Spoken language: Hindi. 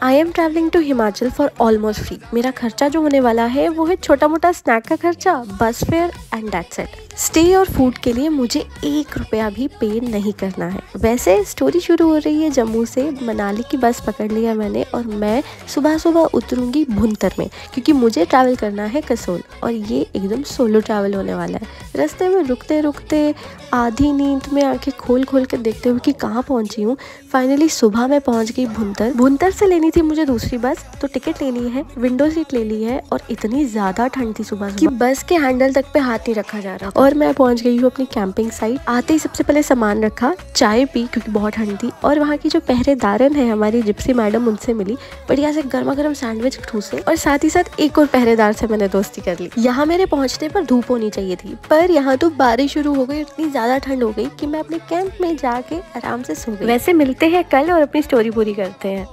I am travelling to Himachal for almost free. मेरा खर्चा जो होने वाला है वो है छोटा मोटा स्नैक का खर्चा, bus fare and that's it. Stay और फूड के लिए मुझे 1 रुपया भी पे नहीं करना है। वैसे स्टोरी शुरू हो रही है जम्मू से। मनाली की बस पकड़ लिया मैंने और मैं सुबह सुबह उतरूंगी भुंतर में, क्योंकि मुझे ट्रैवल करना है कसोल और ये एकदम सोलो ट्रैवल होने वाला है। रास्ते में रुकते रुकते आधी नींद में आंखें खोल खोल कर देखते हुए कि कहाँ पहुंची हूँ। फाइनली सुबह मैं पहुंच गई भुंतर। भुंतर से लेनी थी मुझे दूसरी बस, तो टिकट ले ली है, विंडो सीट ले ली है और इतनी ज्यादा ठंड थी सुबह कि बस के हैंडल तक पे हाथ नहीं रखा जा रहा और मैं पहुंच गई हूँ अपनी कैंपिंग साइट। आते ही सबसे पहले सामान रखा, चाय पी क्योंकि बहुत ठंड थी और वहाँ की जो पहरेदारन है हमारी जिप्सी मैडम, उनसे मिली। बढ़िया से गर्मा गर्म सैंडविच ठूसे और साथ ही साथ एक और पहरेदार से मैंने दोस्ती कर ली। यहाँ मेरे पहुंचने पर धूप होनी चाहिए थी, पर यहाँ तो बारिश शुरू हो गई। इतनी ज्यादा ठंड हो गई कि मैं अपने कैंप में जाके आराम से सो गई। वैसे मिलते हैं कल और अपनी स्टोरी पूरी करते हैं।